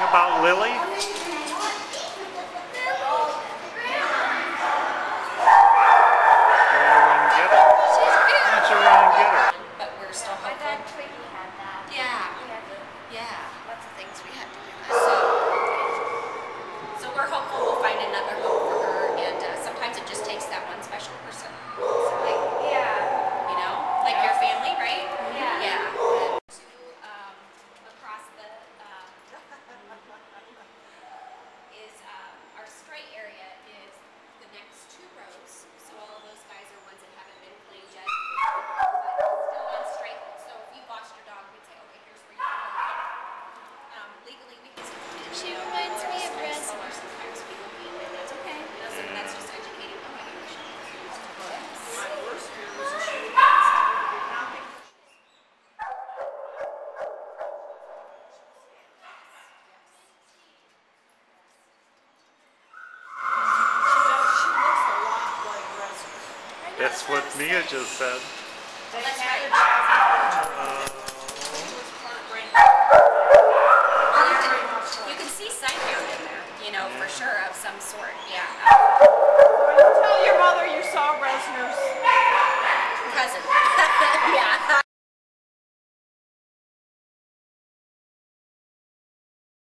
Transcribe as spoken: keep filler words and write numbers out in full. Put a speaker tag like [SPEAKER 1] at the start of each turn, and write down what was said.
[SPEAKER 1] about Lilly?
[SPEAKER 2] But we're still hopeful. Yeah, yeah, lots of things we had to do. So, so we're hopeful we'll find another home for her, and uh, sometimes it just takes that one special person. So, like, yeah, you know, like your family, right? Yeah. Yeah. And to um, across the uh, is uh, our straight area is the next two rows. So all of those guys are ones that haven't been cleaned yet. Still on straight. So if you lost your dog, we'd say, okay, here's where you go. Um, legally, we can.
[SPEAKER 3] She reminds me of Reznor.
[SPEAKER 2] Sometimes we will be, and that's okay. So that's just educating them.
[SPEAKER 1] That's what Mia just said.
[SPEAKER 2] That's right.
[SPEAKER 1] Uh,
[SPEAKER 2] You can see sign down in there, you know, for sure, of some sort, yeah.
[SPEAKER 4] Tell your mother you saw Reznor's
[SPEAKER 2] Cousin. Yeah.